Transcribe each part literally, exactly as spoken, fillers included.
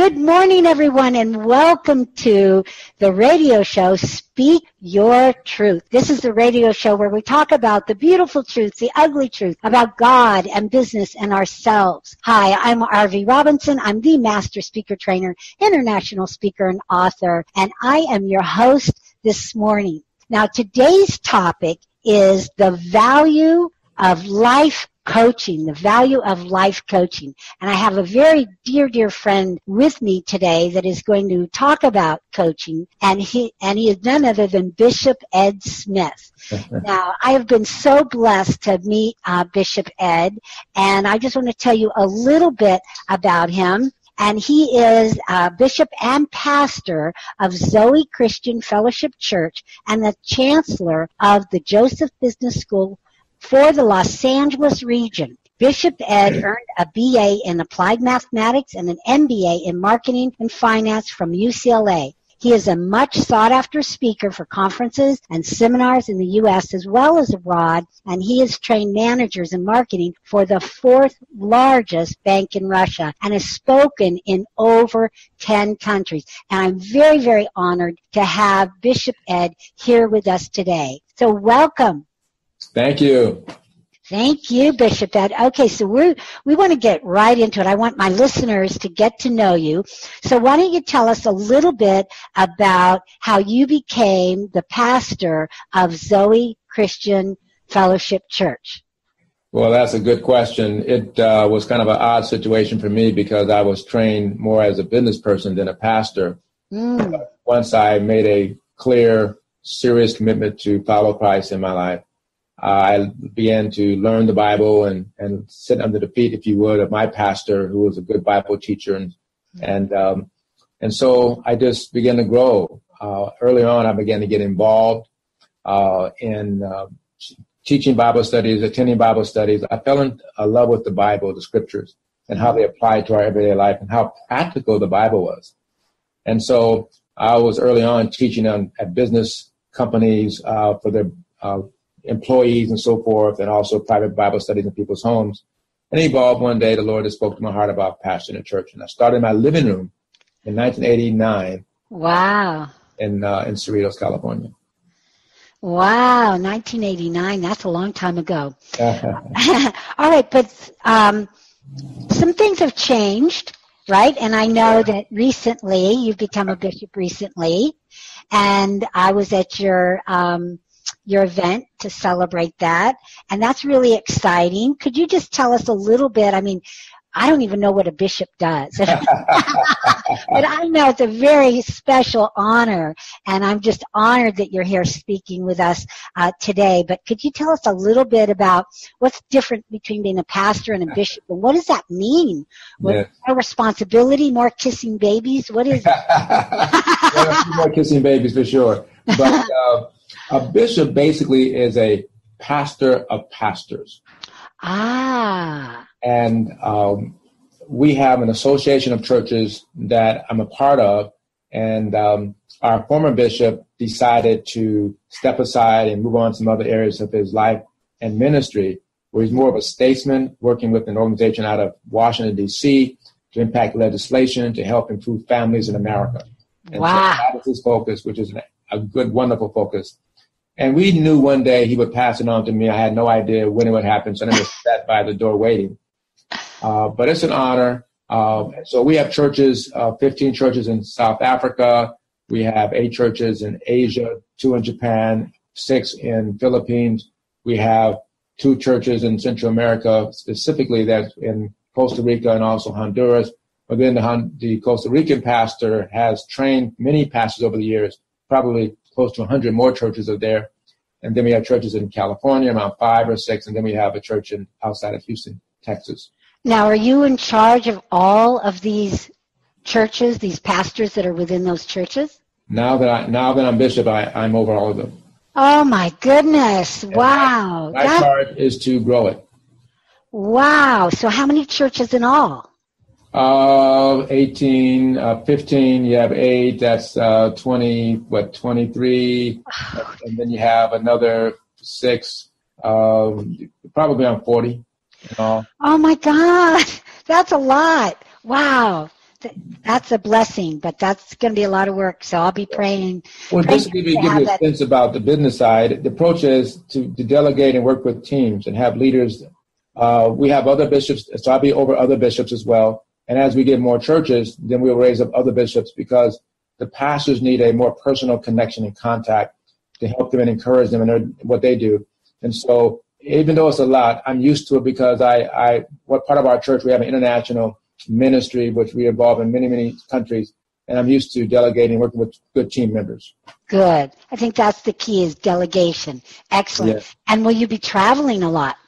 Good morning, everyone, and welcome to the radio show, Speak Your Truth. This is the radio show where we talk about the beautiful truths, the ugly truth, about God and business and ourselves. Hi, I'm R V Robinson. I'm the Master Speaker Trainer, International Speaker, and author, and I am your host this morning. Now, today's topic is the value of life coaching, the value of life coaching. And I have a very dear, dear friend with me today that is going to talk about coaching, and he and he is none other than Bishop Ed Smith. Now, I have been so blessed to meet uh, Bishop Ed, and I just want to tell you a little bit about him. And he is uh, bishop and pastor of Zoe Christian Fellowship Church and the chancellor of the Joseph Business School for the Los Angeles region. Bishop Ed earned a B A in Applied Mathematics and an M B A in Marketing and Finance from U C L A. He is a much sought-after speaker for conferences and seminars in the U S as well as abroad, and he has trained managers in marketing for the fourth largest bank in Russia and has spoken in over ten countries. And I'm very, very honored to have Bishop Ed here with us today. So welcome. Thank you. Thank you, Bishop Ed. Okay, so we we want to get right into it. I want my listeners to get to know you. So why don't you tell us a little bit about how you became the pastor of Zoe Christian Fellowship Church? Well, that's a good question. It uh, was kind of an odd situation for me because I was trained more as a business person than a pastor. Mm. But once I made a clear, serious commitment to follow Christ in my life, I began to learn the Bible and, and sit under the feet, if you would, of my pastor, who was a good Bible teacher. And and, um, and so I just began to grow. Uh, early on, I began to get involved uh, in uh, teaching Bible studies, attending Bible studies. I fell in love with the Bible, the scriptures, and how they applied to our everyday life and how practical the Bible was. And so I was early on teaching on, at business companies uh, for their uh employees and so forth, and also private Bible studies in people's homes. And it evolved one day, the Lord has spoke to my heart about pastoring a church. And I started in my living room in nineteen eighty-nine. Wow. In, uh, in Cerritos, California. Wow, nineteen eighty-nine, that's a long time ago. All right, but um, some things have changed, right? And I know that recently, you've become a bishop recently, and I was at your um, your event to celebrate that, and that's really exciting. Could you just tell us a little bit? I mean, I don't even know what a bishop does, but I know it's a very special honor, and I'm just honored that you're here speaking with us uh, today. But could you tell us a little bit about what's different between being a pastor and a bishop, and what does that mean? What, yes. More responsibility, more kissing babies? What is it? More kissing babies for sure. But uh, a bishop basically is a pastor of pastors. Ah. And um, we have an association of churches that I'm a part of. And um, our former bishop decided to step aside and move on to some other areas of his life and ministry, where he's more of a statesman working with an organization out of Washington, D C to impact legislation to help improve families in America. And wow. So that is his focus, which is a good, wonderful focus. And we knew one day he would pass it on to me. I had no idea when it would happen, so I never sat by the door waiting. Uh, but it's an honor. Uh, so we have churches, uh, fifteen churches in South Africa. We have eight churches in Asia, two in Japan, six in Philippines. We have two churches in Central America, specifically that's in Costa Rica and also Honduras. But then the, the Costa Rican pastor has trained many pastors over the years, probably close to one hundred more churches are there. And then we have churches in California, around five or six, and then we have a church in outside of Houston, Texas. Now, are you in charge of all of these churches, these pastors that are within those churches? Now that I now that I'm bishop, I, I'm over all of them. Oh my goodness! And wow. My, my that, part is to grow it. Wow. So how many churches in all? Uh, eighteen, uh, fifteen, you have eight, that's uh, twenty, what, twenty-three, and then you have another six, um, probably around forty in all. Oh my God, that's a lot. Wow. that's a blessing, but that's going to be a lot of work. So I'll be praying. Well, praying just to give you, give you a sense about the business side, the approach is to, to delegate and work with teams and have leaders. Uh, we have other bishops, so I'll be over other bishops as well. And as we get more churches, then we'll raise up other bishops because the pastors need a more personal connection and contact to help them and encourage them in their, what they do. And so even though it's a lot, I'm used to it because I, I, what part of our church, we have an international ministry, which we involve in many, many countries. And I'm used to delegating, working with good team members. Good. I think that's the key is delegation. Excellent. Yes. And will you be traveling a lot?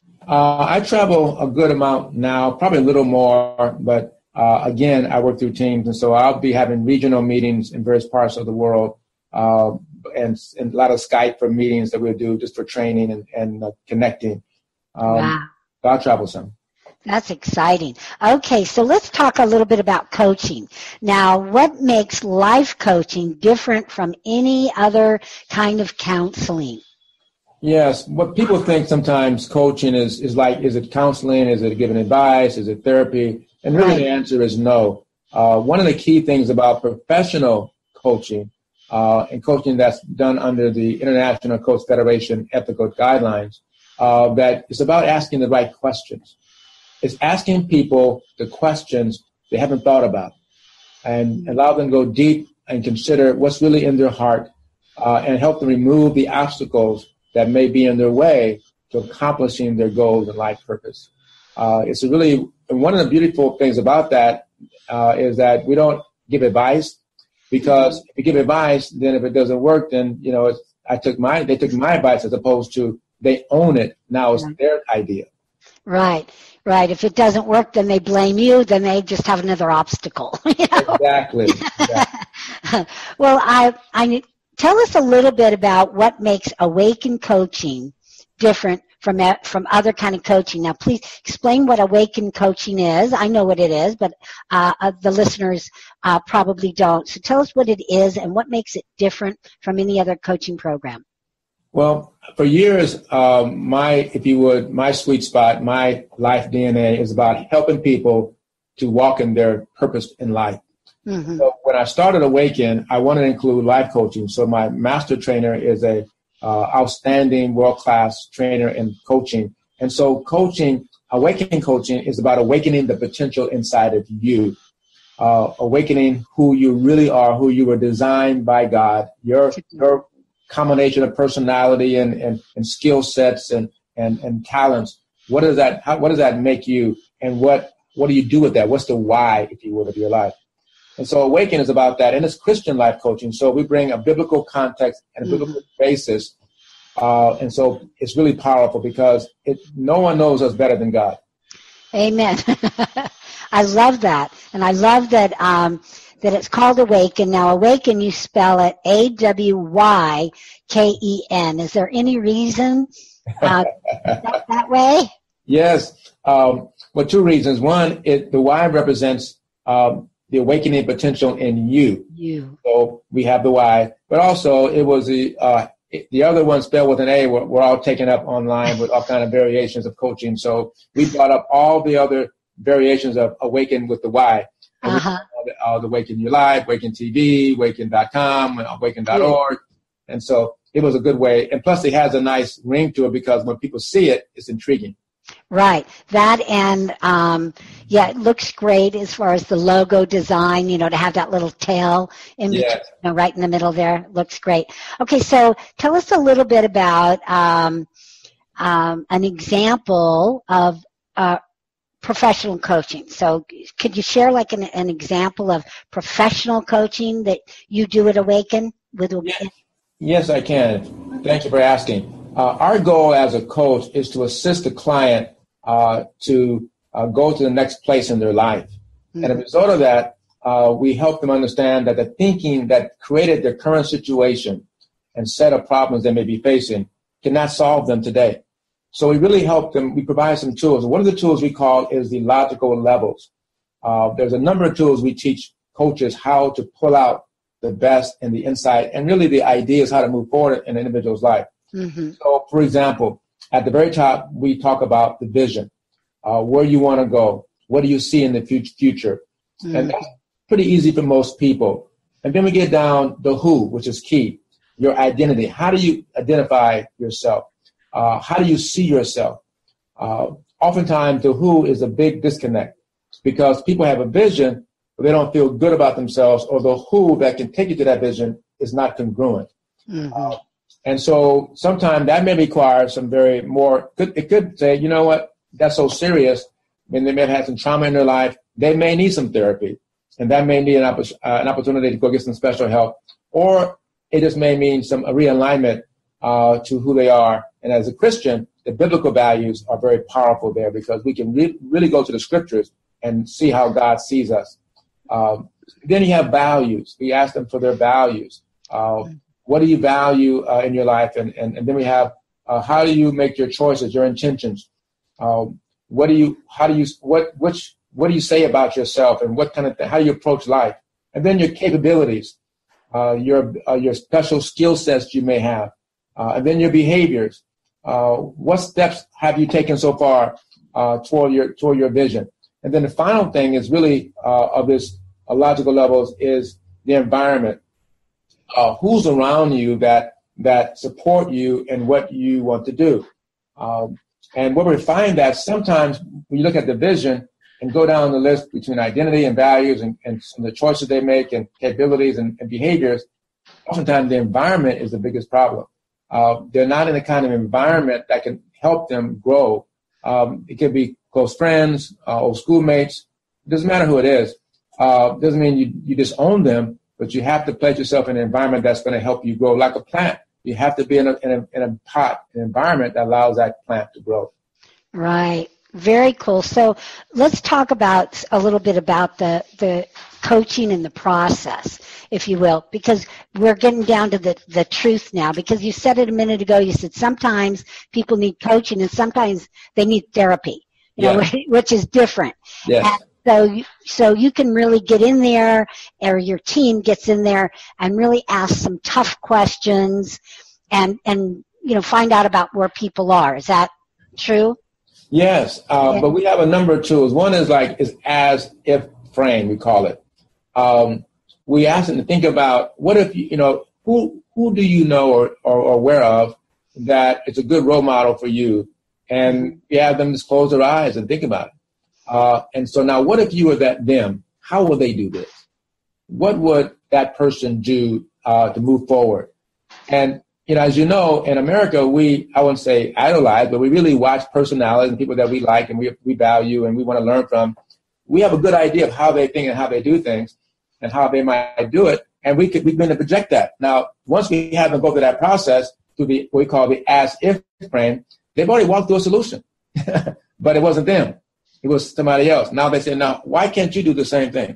Uh, I travel a good amount now, probably a little more, but uh, again, I work through teams. And so I'll be having regional meetings in various parts of the world. Uh, And, and a lot of Skype for meetings that we'll do just for training and, and uh, connecting. Um, wow. I'll travel some. That's exciting. Okay, so let's talk a little bit about coaching. Now, what makes life coaching different from any other kind of counseling? Yes, what people think sometimes coaching is, is like, is it counseling? Is it giving advice? Is it therapy? And really right. The answer is no. Uh, one of the key things about professional coaching Uh, and coaching that's done under the International Coach Federation ethical guidelines, uh, that it's about asking the right questions. It's asking people the questions they haven't thought about and allow them to go deep and consider what's really in their heart uh, and help them remove the obstacles that may be in their way to accomplishing their goals and life purpose. Uh, it's a really, and one of the beautiful things about that uh, is that we don't give advice. Because if you give advice, then if it doesn't work, then, you know, it's, I took my, they took my advice as opposed to they own it. Now it's their idea. Right, right. If it doesn't work, then they blame you. Then they just have another obstacle. You know? Exactly. exactly. Well, I, I tell us a little bit about what makes Awaken Coaching different from from other kind of coaching. Now, please explain what Awaken Coaching is. I know what it is, but uh, uh, the listeners uh, probably don't. So tell us what it is and what makes it different from any other coaching program. Well, for years, um, my, if you would, my sweet spot, my life D N A is about helping people to walk in their purpose in life. Mm-hmm. So when I started Awaken, I wanted to include life coaching. So my master trainer is a Uh, outstanding world-class trainer in coaching. And so coaching, Awakening Coaching is about awakening the potential inside of you, uh, awakening who you really are, who you were designed by God, your your combination of personality and, and, and skill sets and, and, and talents. What does that, how, what does that make you? And what, what do you do with that? What's the why, if you will, of your life? And so Awaken is about that, and it's Christian life coaching. So we bring a biblical context and a biblical mm-hmm. basis, uh, and so it's really powerful because it, no one knows us better than God. Amen. I love that, and I love that um, that it's called Awaken. Now, Awaken, you spell it A W Y K E N. Is there any reason uh, that, that way? Yes. Um, well, two reasons. One, it, the Y represents um, the awakening potential in you. You. So we have the Y, but also it was the uh, the other one spelled with an A. We're, we're all taken up online with all kind of variations of coaching. So we brought up all the other variations of Awaken with the Y. Uh-huh. The, uh, the Awaken Your Life, Awaken T V, Awaken dot com, and Awaken dot org. And so it was a good way. And plus it has a nice ring to it because when people see it, it's intriguing. Right. That and, um, yeah, it looks great as far as the logo design, you know, to have that little tail in between, yes. you know, right in the middle there. Looks great. Okay, so tell us a little bit about um, um, an example of uh, professional coaching. So could you share like an, an example of professional coaching that you do at Awaken? With Awaken? Yes, I can. Thank you for asking. Uh, our goal as a coach is to assist the client uh, to uh, go to the next place in their life. Mm-hmm. And as a result of that, uh, we help them understand that the thinking that created their current situation and set of problems they may be facing cannot solve them today. So we really help them. We provide some tools. One of the tools we call is the logical levels. Uh, there's a number of tools we teach coaches how to pull out the best and the insight and really the ideas how to move forward in an individual's life. Mm-hmm. So, for example, at the very top, we talk about the vision, uh, where you want to go, what do you see in the future. Mm-hmm. And that's pretty easy for most people. And then we get down the who, which is key, your identity. How do you identify yourself? Uh, how do you see yourself? Uh, oftentimes, the who is a big disconnect because people have a vision, but they don't feel good about themselves, or the who that can take you to that vision is not congruent. Mm-hmm. Uh, and so sometimes that may require some very more, could, it could say, you know what, that's so serious. I mean, they may have had some trauma in their life. They may need some therapy, and that may need an, opp- uh, an opportunity to go get some special help. Or it just may mean some a realignment uh, to who they are. And as a Christian, the biblical values are very powerful there because we can re- really go to the scriptures and see how God sees us. Um, then you have values. We ask them for their values. Uh, what do you value uh, in your life? And, and, and then we have uh, how do you make your choices, your intentions? Um, what do you, how do you, what, which, what do you say about yourself, and what kind of, th- how do you approach life? And then your capabilities, uh, your, uh, your special skill sets you may have, uh, and then your behaviors. Uh, what steps have you taken so far uh, toward your toward your vision? And then the final thing is really uh, of this uh, logical levels is the environment. Uh, who's around you that that support you in what you want to do? Um, and what we find that sometimes when you look at the vision and go down the list between identity and values and, and some of the choices they make and capabilities and, and behaviors, oftentimes the environment is the biggest problem. Uh, they're not in the kind of environment that can help them grow. Um, it could be close friends, uh, old schoolmates. It doesn't matter who it is. Uh, doesn't mean you, you disown them, but you have to place yourself in an environment that's going to help you grow like a plant. You have to be in a, in a, in a pot, an environment that allows that plant to grow. Right. Very cool. So let's talk about a little bit about the, the coaching and the process, if you will, because we're getting down to the, the truth now, because you said it a minute ago. You said sometimes people need coaching and sometimes they need therapy, you yeah. know, which is different. Yes. And so, you, so you can really get in there, or your team gets in there and really ask some tough questions and, and, you know, find out about where people are. Is that true? Yes, uh, yeah. but we have a number of tools. One is like is as if frame, we call it. Um, we ask them to think about what if you, you know, who who do you know or, or, or aware of that it's a good role model for you, and you have them just close their eyes and think about it. Uh, and so now, what if you were that them? How will they do this? What would that person do uh, to move forward? And you know, as you know, in America, we, I wouldn't say idolize, but we really watch personalities and people that we like and we we value and we want to learn from. We have a good idea of how they think and how they do things and how they might do it. And we could, we begin to project that. Now, once we have them go through that process through the, what we call the as if frame, they've already walked through a solution, but it wasn't them. It was somebody else. Now they say, now, why can't you do the same thing?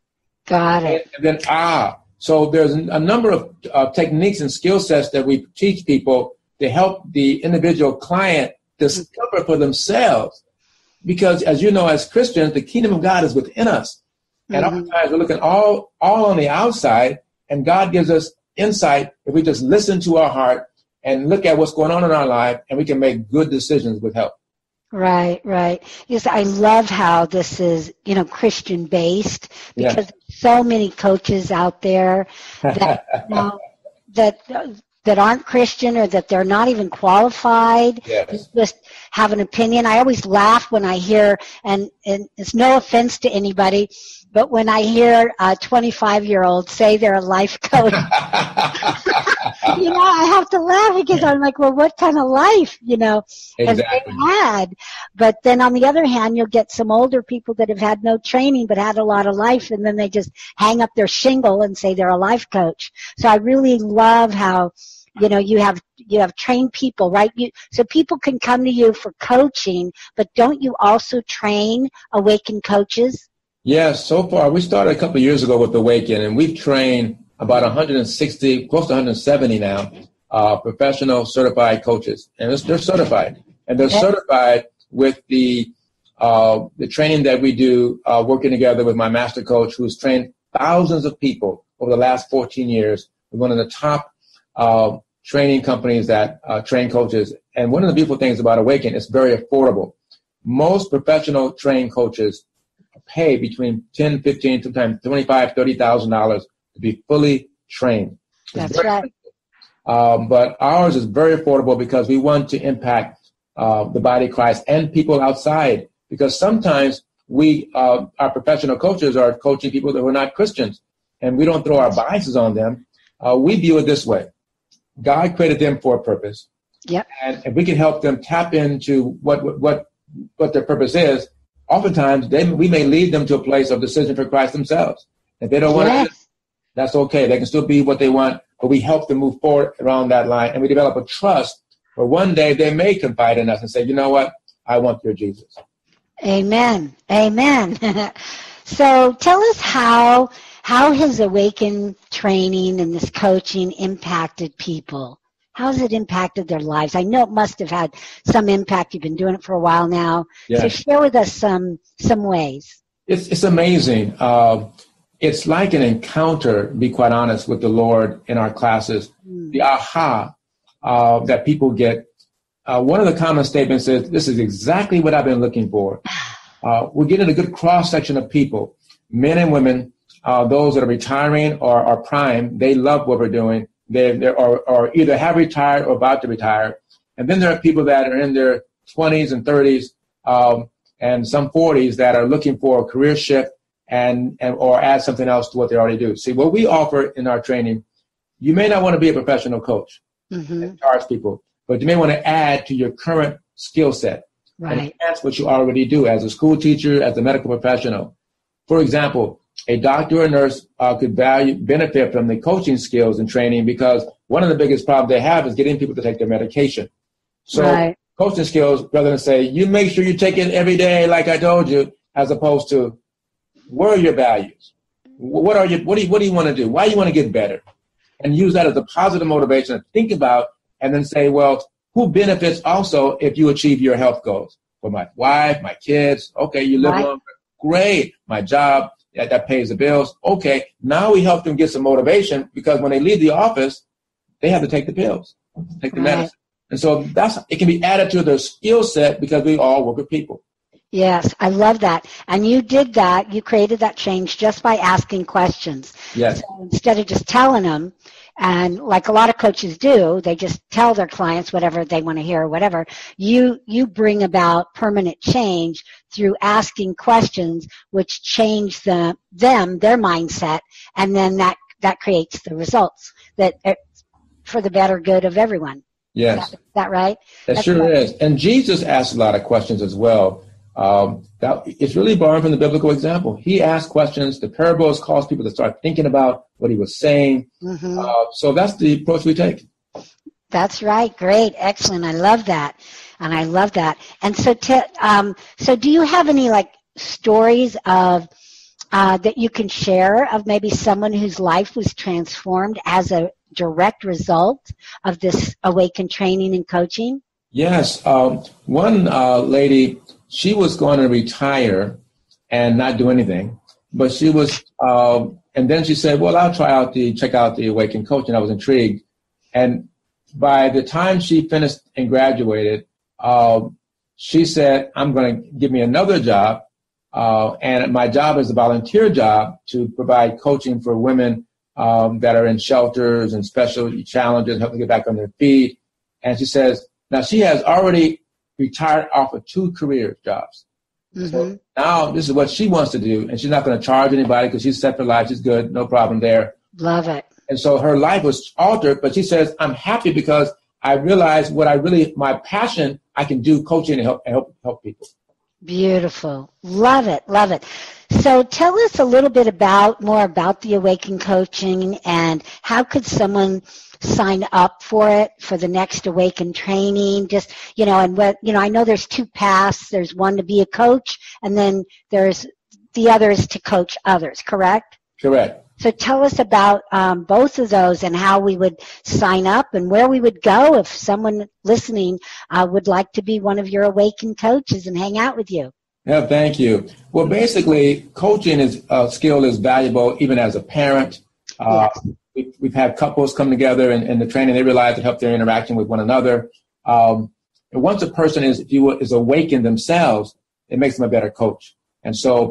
Got it. And then, ah, so there's a number of uh, techniques and skill sets that we teach people to help the individual client discover for themselves. Because as you know, as Christians, the kingdom of God is within us. And mm-hmm. oftentimes we're looking all, all on the outside, and God gives us insight if we just listen to our heart and look at what's going on in our life, and we can make good decisions with help. Right, right. Yes, I love how this is, you know, Christian based, because yes. there's so many coaches out there that you know, that that aren't Christian, or that they're not even qualified. Yes. Just have an opinion. I always laugh when I hear, and, and it's no offense to anybody, but when I hear a twenty-five-year-old say they're a life coach, you know, I have to laugh because I'm like, well, what kind of life, you know, exactly. have they had? But then on the other hand, you'll get some older people that have had no training but had a lot of life, and then they just hang up their shingle and say they're a life coach. So I really love how, you know, you have you have trained people, right? You, so people can come to you for coaching, but don't you also train Awaken coaches? Yes, so far we started a couple of years ago with Awaken, and we've trained about one hundred sixty, close to one hundred seventy now, uh, professional certified coaches, and they're certified, and they're okay. certified with the uh, the training that we do, uh, working together with my master coach, who's trained thousands of people over the last fourteen years. We're one of the top uh, training companies that uh, train coaches, and one of the beautiful things about Awaken, it's very affordable. Most professional trained coaches pay between ten, fifteen, sometimes twenty-five, thirty thousand dollars to be fully trained. It's That's right. Um, but ours is very affordable because we want to impact uh, the body of Christ and people outside. Because sometimes we, uh, our professional coaches are coaching people that are not Christians, and we don't throw our biases on them. Uh, we view it this way. God created them for a purpose. Yep. And if we can help them tap into what what what their purpose is, oftentimes they, we may lead them to a place of decision for Christ themselves. If they don't want yes. to, that's okay. They can still be what they want, but we help them move forward around that line, and we develop a trust where one day they may confide in us and say, you know what, I want your Jesus. Amen. Amen. So tell us how how has Awaken training and this coaching impacted people? How has it impacted their lives? I know it must have had some impact. You've been doing it for a while now. Yes. So share with us some some ways. It's it's amazing. Uh, it's like an encounter, to be quite honest, with the Lord in our classes. Mm. The aha uh, that people get. Uh, one of the common statements is, this is exactly what I've been looking for. Uh, we're getting a good cross-section of people, men and women, uh, those that are retiring or are prime. They love what we're doing. They they are, are either have retired or about to retire. And then there are people that are in their twenties and thirties um, and some forties that are looking for a career shift and, and or add something else to what they already do. See, what we offer in our training, you may not want to be a professional coach mm-hmm. and charge people, but you may want to add to your current skill set. Right. And that's what you already do as a school teacher, as a medical professional. For example, a doctor or nurse uh, could value benefit from the coaching skills and training, because one of the biggest problems they have is getting people to take their medication. So right. coaching skills, rather than say, you make sure you take it every day like I told you, as opposed to, what are your values? What are you, what do you, what do you want to do? Why do you want to get better? And use that as a positive motivation to think about, and then say, well, who benefits also if you achieve your health goals? For my wife, my kids. Okay, you live right. longer. Great. My job, that, that pays the bills. Okay, now we help them get some motivation, because when they leave the office, they have to take the pills, take the right. medicine. And so that's it can be added to their skill set, because we all work with people. Yes, I love that. And you did that. You created that change just by asking questions. Yes. So instead of just telling them, and like a lot of coaches do, they just tell their clients whatever they want to hear or whatever. You you bring about permanent change through asking questions, which change the them, their mindset, and then that, that creates the results that for the better good of everyone. Yes. Is that, is that right? That That's sure right. is. And Jesus asked a lot of questions as well. Um, that it's really borrowed from the biblical example. He asked questions. The parables caused people to start thinking about what he was saying. Mm-hmm. Uh, so that's the approach we take. That's right. Great. Excellent. I love that. And I love that. And so, t- um, so do you have any like stories of uh, that you can share of maybe someone whose life was transformed as a direct result of this Awaken training and coaching? Yes. Um, one uh, lady, she was going to retire and not do anything, but she was, uh, and then she said, well, I'll try out the, check out the Awaken Coach, and I was intrigued. And by the time she finished and graduated, uh, she said, I'm going to give me another job, uh, and my job is a volunteer job to provide coaching for women um, that are in shelters and special challenges, help them get back on their feet. And she says, now she has already retired off of two career jobs. Mm-hmm. So now this is what she wants to do, and she's not going to charge anybody because she's set for life. She's good, no problem there. Love it. And so her life was altered, but she says, I'm happy because I realized what I really, my passion, I can do coaching and help, help, help people. Beautiful. Love it. Love it. So tell us a little bit about, more about the Awaken Coaching, and how could someone sign up for it, for the next Awaken training? Just, you know, and what, you know, I know there's two paths. There's one to be a coach, and then there's the other is to coach others, correct? Correct. So tell us about um, both of those and how we would sign up and where we would go if someone listening uh, would like to be one of your Awaken coaches and hang out with you. Yeah, thank you. Well, basically, coaching is a skill is valuable even as a parent. Uh, yes. we, we've had couples come together in, in the training. They realize it helps their interaction with one another. Um, and once a person is, if you will, is awakened themselves, it makes them a better coach. And so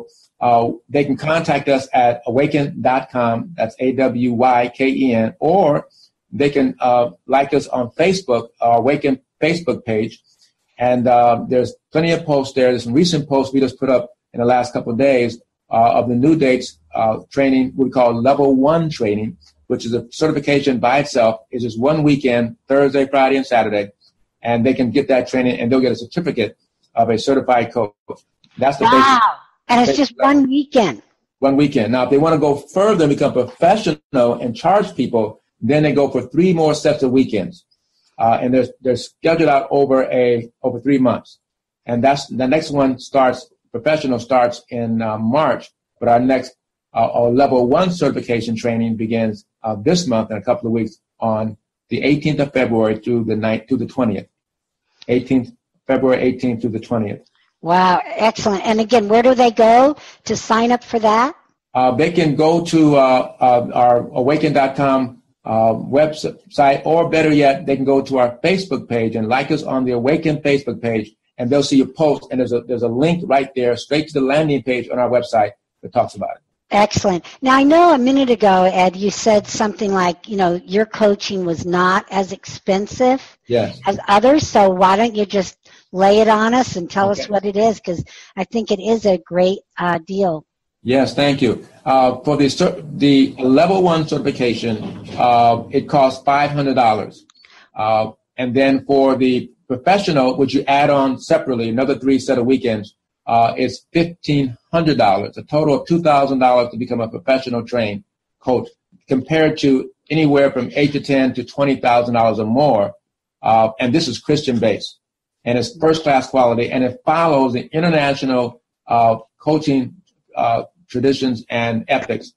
uh, they can contact us at awaken dot com. That's A W Y K E N. Or they can uh, like us on Facebook, our Awaken Facebook page. And uh, there's plenty of posts there. There's some recent posts we just put up in the last couple of days uh, of the new dates uh, training we call level one training, which is a certification by itself. It's just one weekend, Thursday, Friday, and Saturday. And they can get that training, and they'll get a certificate of a certified coach. That's the wow. basic. And it's just one weekend. One weekend. Now, if they want to go further and become professional and charge people, then they go for three more sets of weekends. Uh, and they're, they're scheduled out over a over three months. And that's the next one starts, professional starts in uh, March, but our next uh, our level one certification training begins uh, this month in a couple of weeks on the eighteenth of February through the ninth, through the twentieth. eighteenth, February eighteenth through the twentieth. Wow, excellent. And again, where do they go to sign up for that? Uh, they can go to uh, uh, our awaken dot com uh, website, or better yet, they can go to our Facebook page and like us on the Awaken Facebook page, and they'll see a post, and there's a there's a link right there straight to the landing page on our website that talks about it. Excellent. Now, I know a minute ago, Ed, you said something like, you know, your coaching was not as expensive yes. as others, so why don't you just lay it on us and tell okay. us what it is, because I think it is a great uh, deal. Yes, thank you. Uh, for the the level one certification, uh, it costs five hundred dollars. Uh, and then for the professional, which you add on separately, another three set of weekends, uh, is fifteen hundred dollars, a total of two thousand dollars to become a professional trained coach, compared to anywhere from eight to ten to twenty thousand dollars or more. Uh, and this is Christian-based, and it's first-class quality, and it follows the international uh, coaching uh, traditions and ethics.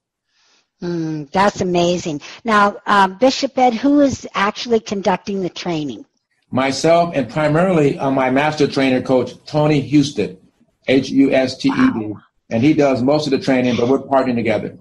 Mm, that's amazing. Now, uh, Bishop Ed, who is actually conducting the training? Myself, and primarily uh, my master trainer coach, Tony Husted, H U S T E D, wow. And he does most of the training, but we're partnering together.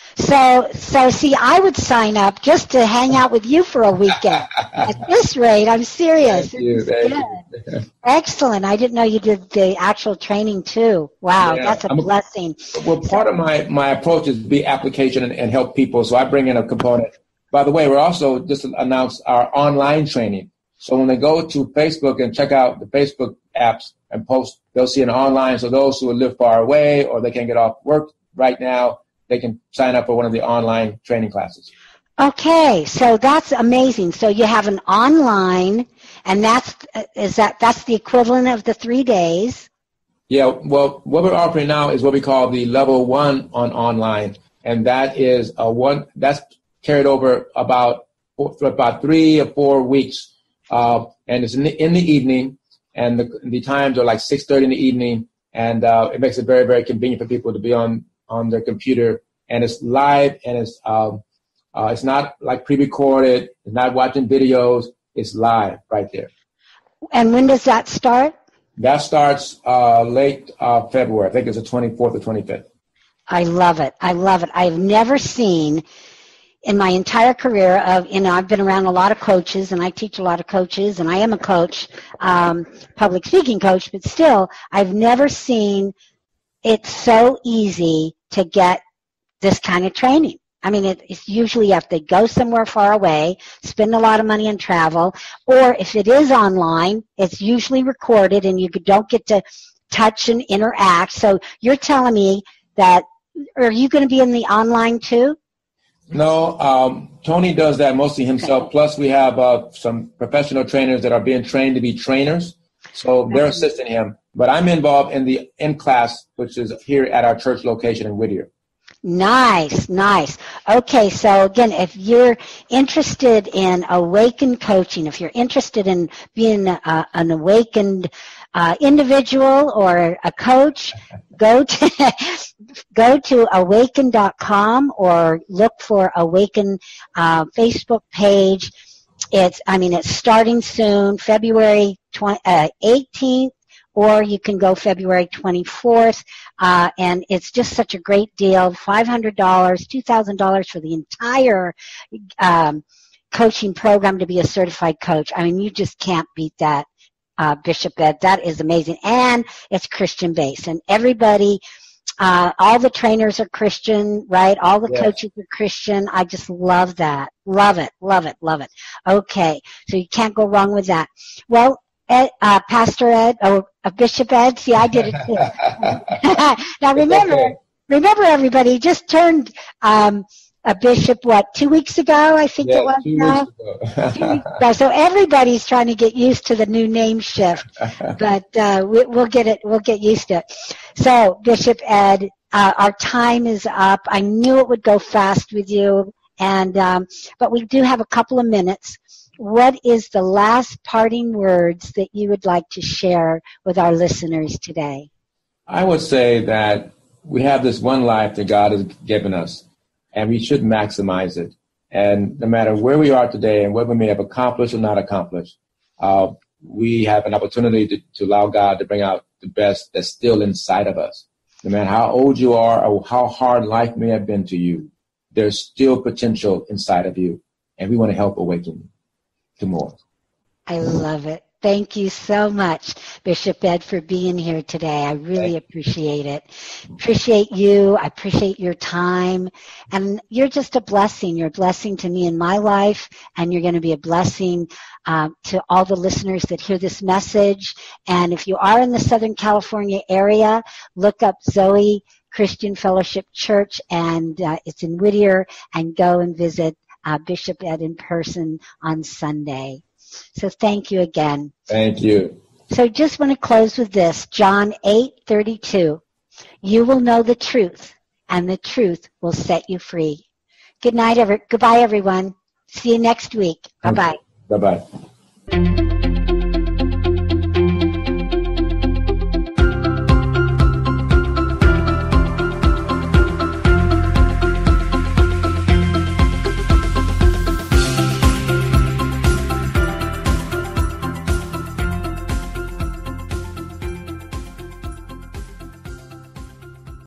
So, so see, I would sign up just to hang out with you for a weekend. At this rate, I'm serious. Thank you, thank you. Excellent. I didn't know you did the actual training too. Wow, yeah, that's a I'm, blessing. Well, part of my, my approach is be application and, and help people, so I bring in a component. By the way, we're also just announced our online training. So when they go to Facebook and check out the Facebook apps and post, they'll see an online. So those who live far away or they can't get off work right now, they can sign up for one of the online training classes. Okay, so that's amazing. So you have an online, and that's is that that's the equivalent of the three days. Yeah, well, what we're offering now is what we call the level one on online, and that is a one that's carried over about for about three or four weeks, uh, and it's in the, in the evening, and the the times are like six thirty in the evening, and uh, it makes it very very convenient for people to be on. on their computer, and it's live, and it's um, uh, it's not like pre-recorded, it's not watching videos, it's live right there. And when does that start? That starts uh, late uh, February. I think it's the twenty-fourth or twenty-fifth. I love it. I love it. I've never seen in my entire career of, you know, I've been around a lot of coaches, and I teach a lot of coaches, and I am a coach, um, public speaking coach, but still, I've never seen it's so easy to get this kind of training. I mean, it, it's usually you have to go somewhere far away, spend a lot of money on travel, or if it is online, it's usually recorded and you don't get to touch and interact. So you're telling me that, are you going to be in the online too? No, um, Tony does that mostly himself. Okay. Plus we have uh, some professional trainers that are being trained to be trainers. So they're assisting him. But I'm involved in the in-class, which is here at our church location in Whittier. Nice, nice. Okay, so again, if you're interested in awakened coaching, if you're interested in being a, an awakened uh, individual or a coach, go to go to awaken dot com or look for Awaken uh, Facebook page. It's, I mean, it's starting soon, February eighteenth, or you can go February twenty-fourth, uh, and it's just such a great deal, five hundred dollars, two thousand dollars for the entire um, coaching program to be a certified coach. I mean, you just can't beat that, uh, Bishop Ed. That is amazing, and it's Christian-based, and everybody Uh, all the trainers are Christian, right? All the Yes. coaches are Christian. I just love that. Love it, love it, love it. Okay, so you can't go wrong with that. Well, Ed, uh, Pastor Ed, or uh, Bishop Ed, see, I did it too. Now remember, okay. remember everybody, he just turned um, a bishop, what, two weeks ago, I think Yes, it was two now? weeks ago. Two weeks ago. So everybody's trying to get used to the new name shift, but uh, we, we'll get it, we'll get used to it. So, Bishop Ed, uh, our time is up. I knew it would go fast with you, and um, but we do have a couple of minutes. What is the last parting words that you would like to share with our listeners today? I would say that we have this one life that God has given us, and we should maximize it. And no matter where we are today and what we may have accomplished or not accomplished, uh, we have an opportunity to, to allow God to bring out the best that's still inside of us. No matter how old you are or how hard life may have been to you, there's still potential inside of you, and we want to help awaken you to more. I love it. Thank you so much, Bishop Ed, for being here today. I really appreciate it. Appreciate you. I appreciate your time. And you're just a blessing. You're a blessing to me in my life, and you're going to be a blessing um, to all the listeners that hear this message. And if you are in the Southern California area, look up Zoe Christian Fellowship Church, and uh, it's in Whittier, and go and visit uh, Bishop Ed in person on Sunday. So thank you again. Thank you. So just want to close with this. John eight thirty-two. You will know the truth, and the truth will set you free. Good night, every, goodbye, everyone. See you next week. Bye-bye. Bye-bye.